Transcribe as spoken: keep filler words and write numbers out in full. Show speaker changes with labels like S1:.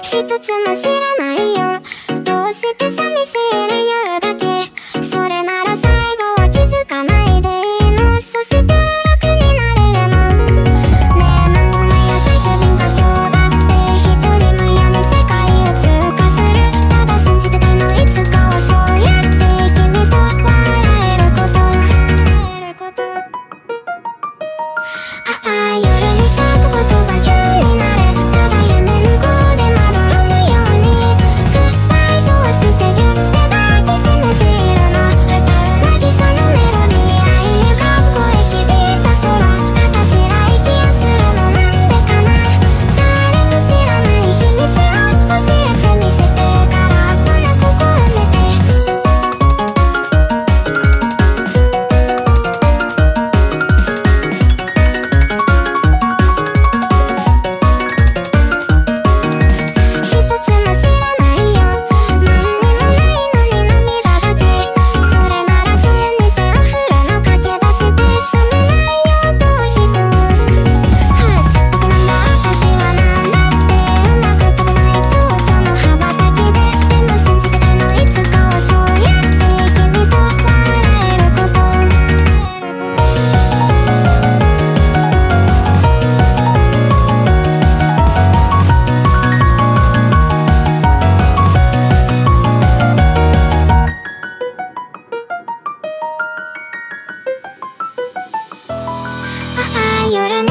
S1: 一つも知らないよ。どうして寂しい理由だけ。それなら最後は気づかないでいいの。そしたら楽になれるの。ねえなんごめんや最終便佳境だって。一人無やに世界を通過する。ただ信じてたいのいつかはそうやって君と笑えること。笑えること。ああ夜に咲くことが急になる。ただ夢向こうでまどろむように。グッバイそうして言って抱きしめているの。歌う渚のメロディー愛にかっこえ響いた空。私ら息をするのなんでかな。誰も知らない秘密を教えてみせて。空っぽなここ埋めて。一つも知らないよ。何にもないのに涙だけ。それなら急に手を振るの駆け出して冷めないよと人を。ハーツ的なんだ私はなんだって。うまく飛べない蝶々の羽ばたきで。でも信じてたいのいつかはそうやって君と笑えること。笑えること。ああ夜に